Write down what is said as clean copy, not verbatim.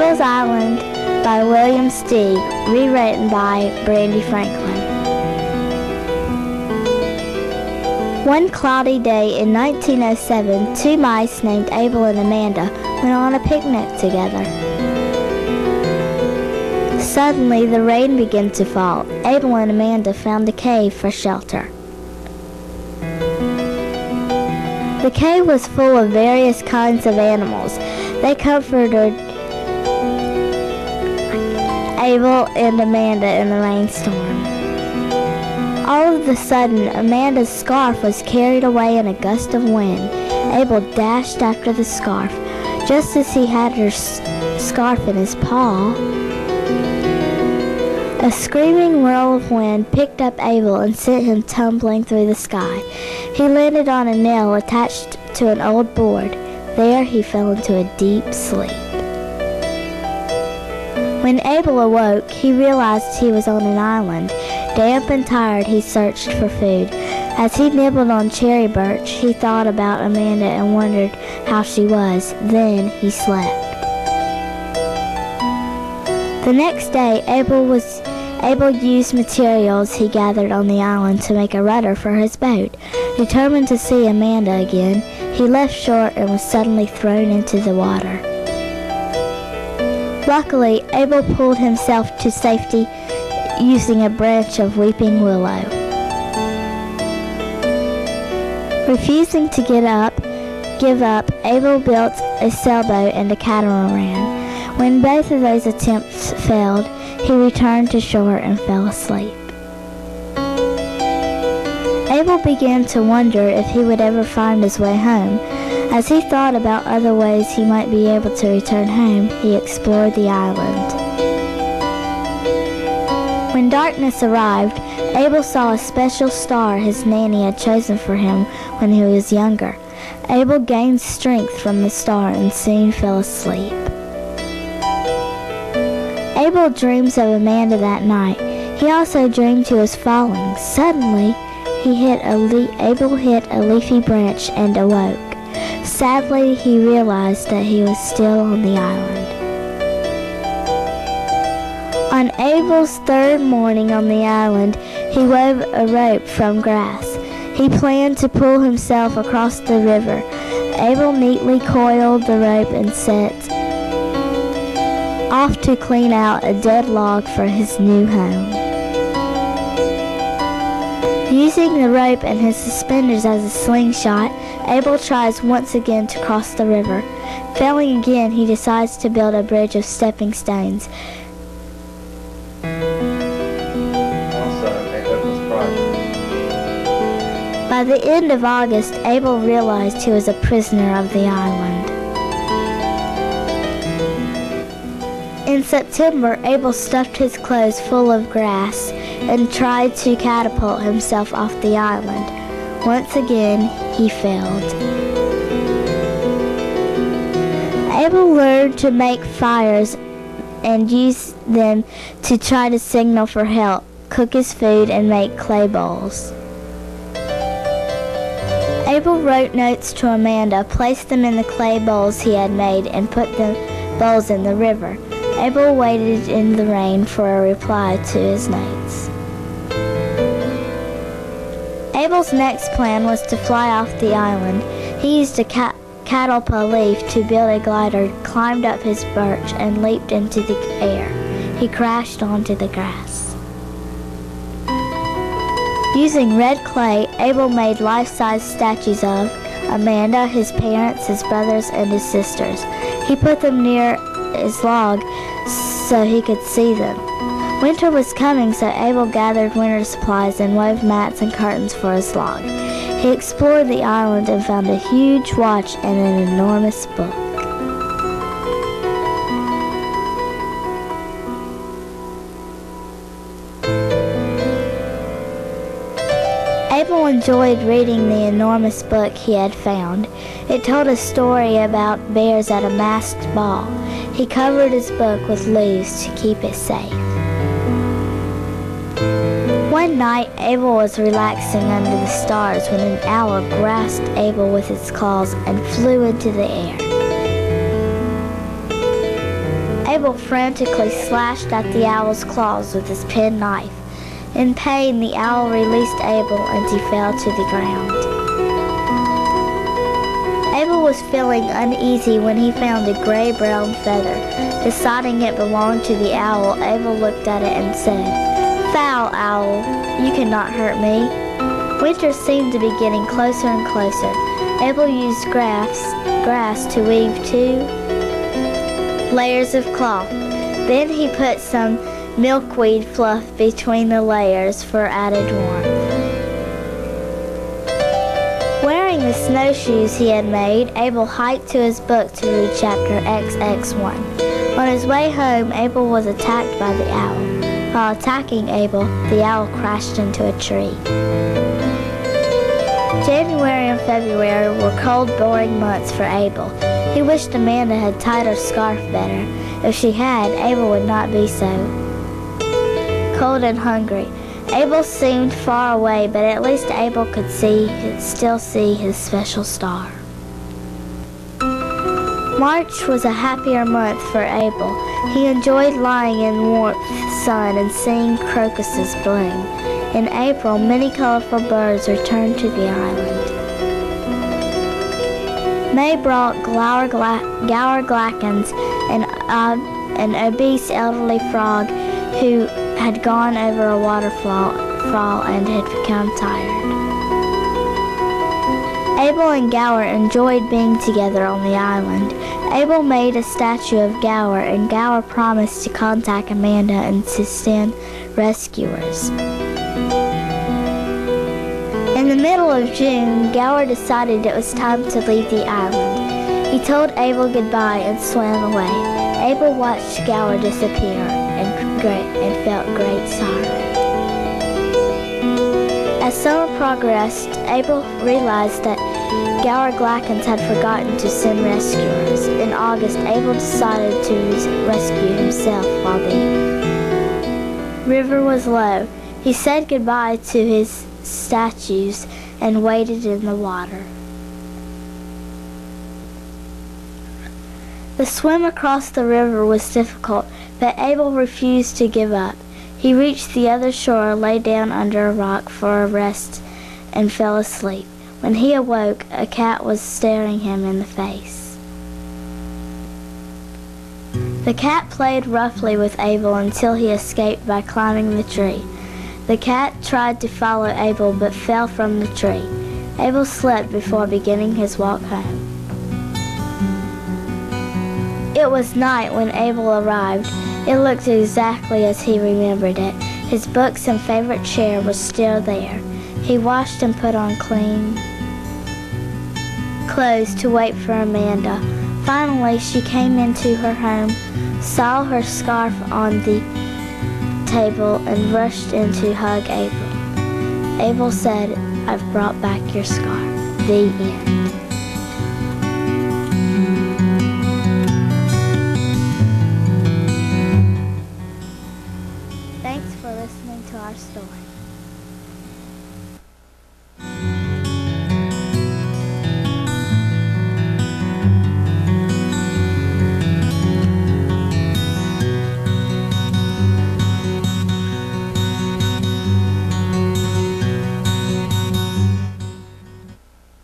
Abel's Island by William Steig, rewritten by Brandi Franklin. One cloudy day in 1907, two mice named Abel and Amanda went on a picnic together. Suddenly, the rain began to fall. Abel and Amanda found a cave for shelter. The cave was full of various kinds of animals. They comforted Abel and Amanda in the rainstorm. All of a sudden, Amanda's scarf was carried away in a gust of wind. Abel dashed after the scarf. Just as he had her scarf in his paw, a screaming whirl of wind picked up Abel and sent him tumbling through the sky. He landed on a nail attached to an old board. There he fell into a deep sleep. When Abel awoke, he realized he was on an island. Damp and tired, he searched for food. As he nibbled on cherry birch, he thought about Amanda and wondered how she was. Then he slept. The next day, Abel used materials he gathered on the island to make a rudder for his boat. Determined to see Amanda again, he left shore and was suddenly thrown into the water. Luckily, Abel pulled himself to safety using a branch of weeping willow. Refusing to give up, Abel built a sailboat and a catamaran. When both of those attempts failed, he returned to shore and fell asleep. Abel began to wonder if he would ever find his way home. As he thought about other ways he might be able to return home, he explored the island. When darkness arrived, Abel saw a special star his nanny had chosen for him when he was younger. Abel gained strength from the star and soon fell asleep. Abel dreams of Amanda that night. He also dreamed he was falling. Suddenly, Abel hit a leafy branch and awoke. Sadly, he realized that he was still on the island. On Abel's third morning on the island, he wove a rope from grass. He planned to pull himself across the river. Abel neatly coiled the rope and set off to clean out a dead log for his new home. Using the rope and his suspenders as a slingshot, Abel tries once again to cross the river. Failing again, he decides to build a bridge of stepping stones. By the end of August, Abel realized he was a prisoner of the island. In September, Abel stuffed his clothes full of grass and tried to catapult himself off the island. Once again, he failed. Abel learned to make fires and use them to try to signal for help, cook his food, and make clay bowls. Abel wrote notes to Amanda, placed them in the clay bowls he had made, and put the bowls in the river. Abel waited in the rain for a reply to his notes. Abel's next plan was to fly off the island. He used a catalpa leaf to build a glider, climbed up his birch, and leaped into the air. He crashed onto the grass. Using red clay, Abel made life-size statues of Amanda, his parents, his brothers, and his sisters. He put them near his log so he could see them. Winter was coming, so Abel gathered winter supplies and wove mats and curtains for his log. He explored the island and found a huge watch and an enormous book. Abel enjoyed reading the enormous book he had found. It told a story about bears at a masked ball. He covered his book with leaves to keep it safe. One night, Abel was relaxing under the stars when an owl grasped Abel with its claws and flew into the air. Abel frantically slashed at the owl's claws with his penknife. In pain, the owl released Abel and he fell to the ground. Abel was feeling uneasy when he found a gray-brown feather. Deciding it belonged to the owl, Abel looked at it and said, "Foul owl, you cannot hurt me." Winter seemed to be getting closer and closer. Abel used grass to weave 2 layers of cloth. Then he put some milkweed fluff between the layers for added warmth. Wearing the snowshoes he had made, Abel hiked to his book to read chapter XX1. On his way home, Abel was attacked by the owl. While attacking Abel, the owl crashed into a tree. January and February were cold, boring months for Abel. He wished Amanda had tied her scarf better. If she had, Abel would not be so cold and hungry. Abel seemed far away, but at least Abel could still see his special star. March was a happier month for Abel. He enjoyed lying in warm sun and seeing crocuses bloom. In April, many colorful birds returned to the island. May brought Gower-glackens, an obese elderly frog who had gone over a waterfall and had become tired. Abel and Gower enjoyed being together on the island. Abel made a statue of Gower, and Gower promised to contact Amanda and to send rescuers. In the middle of June, Gower decided it was time to leave the island. He told Abel goodbye and swam away. Abel watched Gower disappear and felt great sorrow. As summer progressed, Abel realized that Gower-glackens had forgotten to send rescuers. In August, Abel decided to rescue himself while the river was low. He said goodbye to his statues and waded in the water. The swim across the river was difficult, but Abel refused to give up. He reached the other shore, lay down under a rock for a rest, and fell asleep. When he awoke, a cat was staring him in the face. The cat played roughly with Abel until he escaped by climbing the tree. The cat tried to follow Abel but fell from the tree. Abel slept before beginning his walk home. It was night when Abel arrived. It looked exactly as he remembered it. His books and favorite chair was still there. He washed and put on clean clothes to wait for Amanda. Finally, she came into her home, saw her scarf on the table, and rushed in to hug Abel. Abel said, "I've brought back your scarf." The end.